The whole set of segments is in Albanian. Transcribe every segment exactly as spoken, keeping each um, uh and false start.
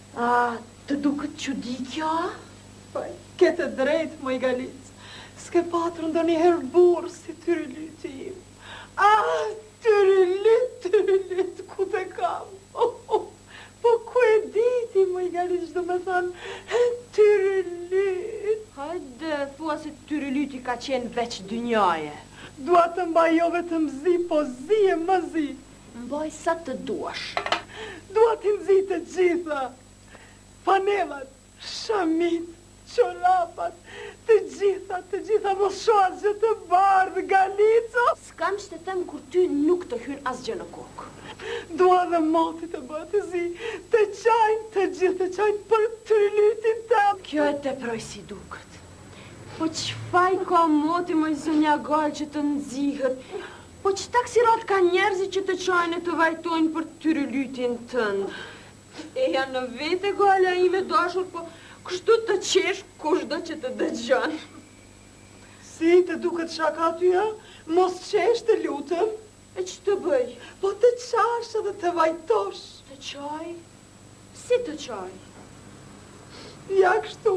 A, të duket çuditja? Păi, kete drejt, moj Galic. S'ke patur ndonjëherë burr si Tyrylyti im. Ah, Tyrylyt, Tyrylyt, ku te kam? Oh, oh. Po ku e diti, moj Galic, do me thënë, Tyrylyt. Hajde, thua se Tyrylyti ka qenë veç dynjaje. Dua të mbaj jo vetëm zi, po zi e më zi. Mbaj sa të duash. Dua të nzi të gjitha. Panelat, shamit, qolapat, të gjitha, të gjitha moshazhe të bardhë, Galico. S'kam që të them kur ty nuk të hynë asgjë në kokë. Dua dhe moti të bëtë të zi, të qajnë, të gjithë të qajnë për Tyrylytin tem. Kjo e te proj si duket. Po qfaj ka moti moj zonja Gal që të nxihët? Po që taksirat ka njerëzi që të qajnë e të vajtojnë për Tyrylytin tëndë? E janë në vete Gala ime dashur, po kështu të qesh kushdo që të dëgjon. Si të duket shaka tyja, mos qesh të lutëm. E që të bëj? Po të qash edhe të vajtosh. Të qaj? Si të qaj? Ja kështu.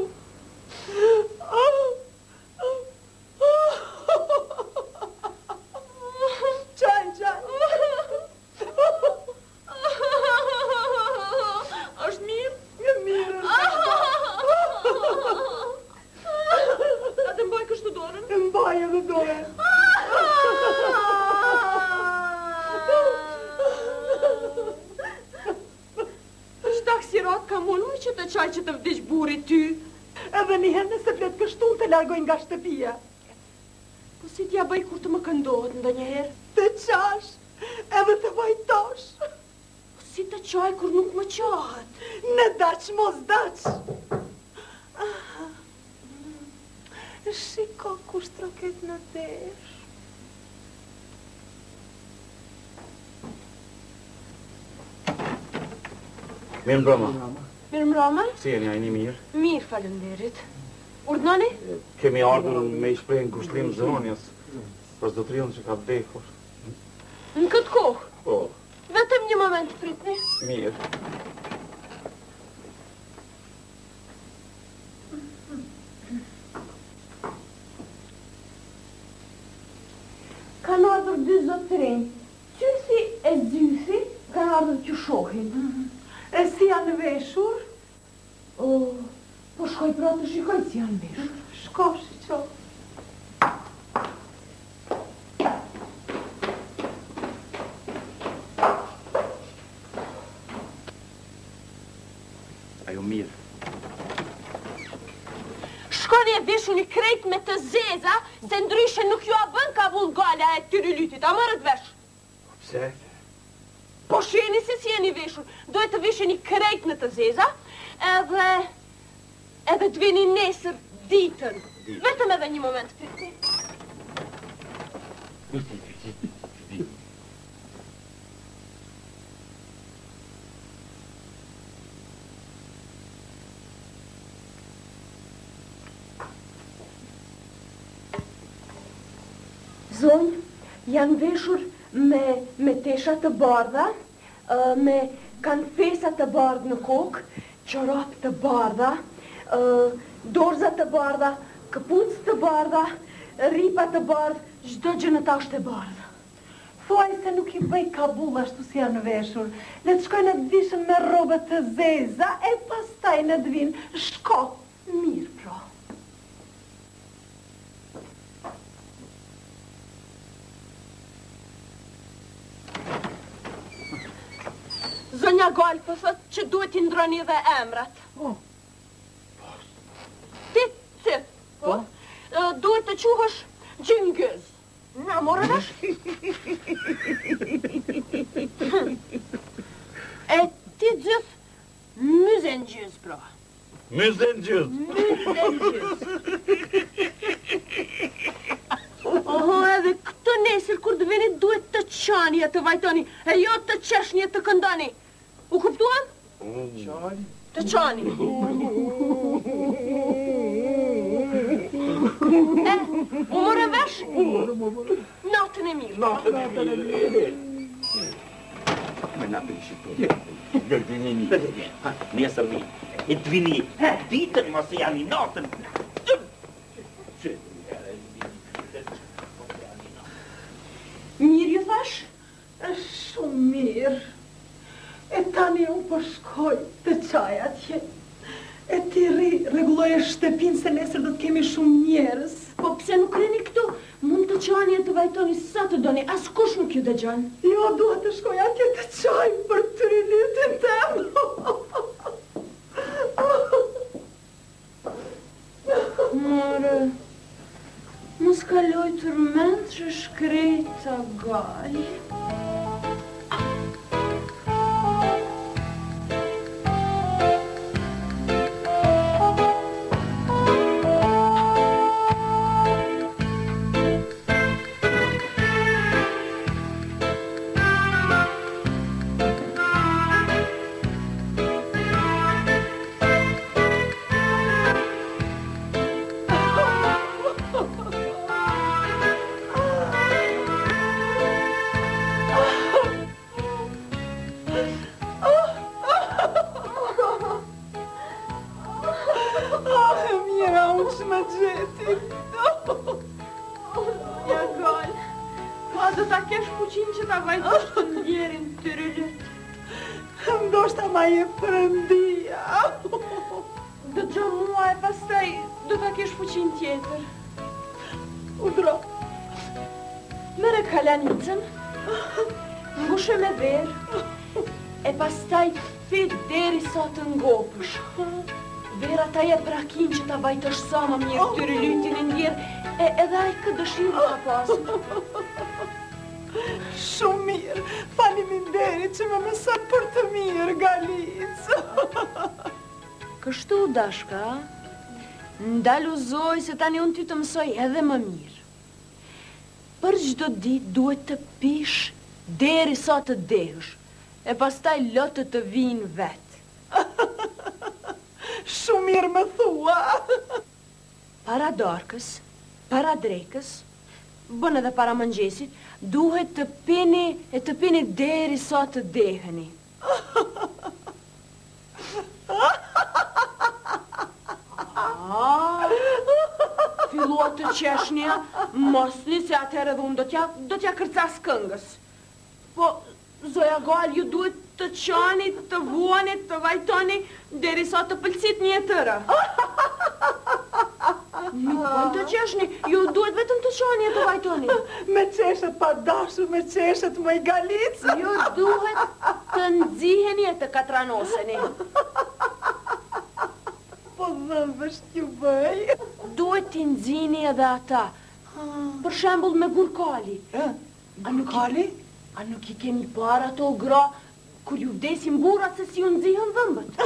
Qaj, qaj. Është mirë? Një mirë. A të mbaj kështu dorën? E mbaj edhe dorën. Taksirat ka munu që të qaj që të vdiq buri ty. Edhe njëherë nëse flet kështu të largojnë nga shtëpia. Po si t'ja bëj kur të më këndohet ndë njëherë? Të qash, edhe të vajtosh. Po si të qaj kur nuk më qahet? Në daq, mos daq. Shiko ku shtroket në desh. Mirë mbroma. Mirë mbroma? Si jeni, a jeni mirë? Mirë, falënderit. Urdhnoni? Kemi ardhur me i shpreh në kushtrim zonjës për zotrion që ka vdekur. Në këtë kohë? Po. Vetëm një moment, pritni. Mirë. Kanë ardhur dy zotrinj. Qysi e zysi kanë ardhur që shohin. E si janë veshur? O, po shkoj pra të shikoj si janë veshur. Shko, shqo. Ajo mirë. Shkoni e veshu një krejt me të zeza, se ndryshe nuk ju a bën ka vulgala e Tyrylytit, a mërët vesh? Pse? Po sheni se si jeni veshur, dojtë të veshe një krejt në të zeza, edhe... edhe të vini nesër ditën. Vetëm edhe një moment, piti. Zonjë, janë veshur me, me tesha të bardha, uh, me kanë fesa të bardhë në kokë, qorap të bardha, uh, dorza të bardha, këpucë të bardha, ripa të bardhë, çdo gjë në ta është e bardhë. Thuaj se nuk i bëj kabull ashtu si janë veshur. Le të shkojnë të vishën me robe të zeza, e pastaj në të vinë. Shko, mirë pra. Zonja Gal po thot që duhet t'i ndroni dhe emrat. Po. Ti, ti, po? Duhet të quhësh Gjingëz. Na, morë vesh? E ti gjithë Myzengjëz, pra. Myzengjëz? Myzengjëz. Oho, edhe këtë nesër kur të veni duhet të qani e të vajtoni, e jo të qeshni e të këndoni. U kuptuan? Qani? Të qani. E, u morë vesh? Natën e mirë. Natën e mirë. na pescitura. Vieni, vieni. Nia să vin. E vini. Dită-mi, mă, să ia ninotă. Mir ju thash? Shumë mirë. E tani unë po shkoj të qaj atje. E ti ri, rregulloj shtëpinë se nesër do të kemi shumë njerëz. Po pse nuk rrini këtu? Mund të qani e të vajtoni sa të doni, as kush nuk ju dëgjon. Jo, duhet të shkoj atje të qaj për trylytin tem. More, mos kaloj tërmend që shkreta gal. Ndoshta ma je përëndia. Dëgjo mua e pastaj do ta kesh fuqin tjetër. Udro. Mere kalanicën, ngushe me verë, e pastaj fit deri sa të ngopësh. Vera ta jep rakin që ta vajtësh sa më mirë tyrylytin e ndjerë, e edhe ai këtë dëshirë ka pasur. Shumë mirë, faleminderit që më mëson për të mirë, Galicë. Kështu, dashka, ndaluzoj se tani unë ty të mësoj edhe më mirë. Për çdo ditë duhet të pish deri sa të dehësh, e pastaj lotë të vinë vetë. Shumë mirë më thua. Para darkës, para drekës, bën edhe para mëngjesit, duhet të pini e të pini deri sa të deheni. Fillua të qeshnja, mosni se atëherë edhe unë do t'ja, do t'ja kërcas këngës. Po, zoja Gal, ju duhet të qani, të vuani, të vajtoni, deri sa të pëlqit një tërë. Nuk bën të qeshni, ju duhet vetëm të qani e të vajtoni. Me qeshet pa dashur, me qeshet më i Galicë. Ju duhet të nxiheni e të katranoseni. Po dhëmbësh t'ju bëj. Duhet t'i nxini edhe ata. Për shembull me gurkali. Gurkali? A nuk i keni para ato gra kur ju vdesin burrat se si ju nxihën dhëmbët?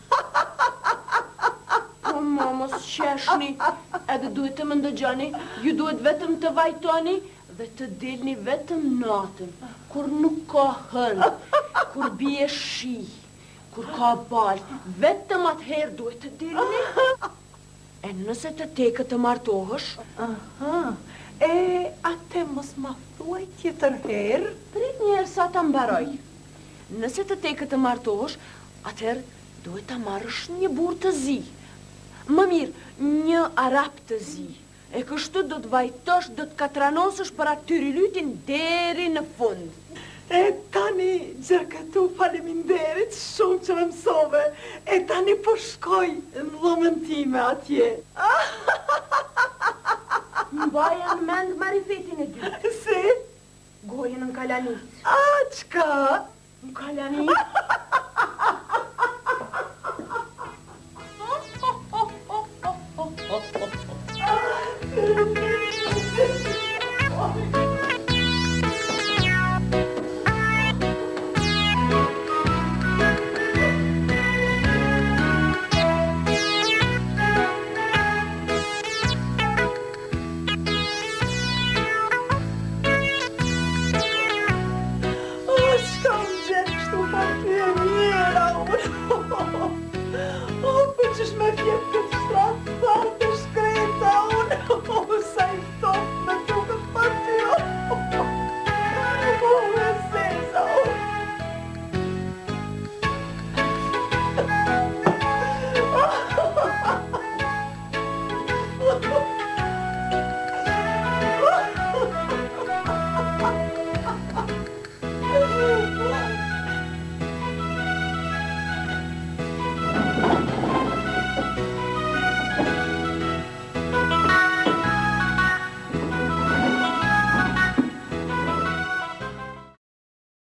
Po mos qeshni, edhe duhet të më ndëgjoni, ju duhet vetëm të vajtoni dhe të dilni vetëm natën, kur nuk ka hënë, kur bie shi, kur ka balë, vetëm atëherë duhet të dilni. E nëse të tekë të martohësh, Aha, e atë mos ma thuaj tjetër herë? prit njerë sa ta mbaroj. Nëse të tekë të martohësh, atëherë duhet ta marrësh një burr të zi. Më mirë, një arap të zi. E kështu do të vajtosh, do të katranosësh për atë tyrylytin deri në fund. E tani, Gjerkatu, faleminderit shumë që më mësove. E tani po shkoj në dhomën time atje. Mbaja në mend marifetin e dytë. Si? Gojën në kalanit. A, qka? Në kalanit?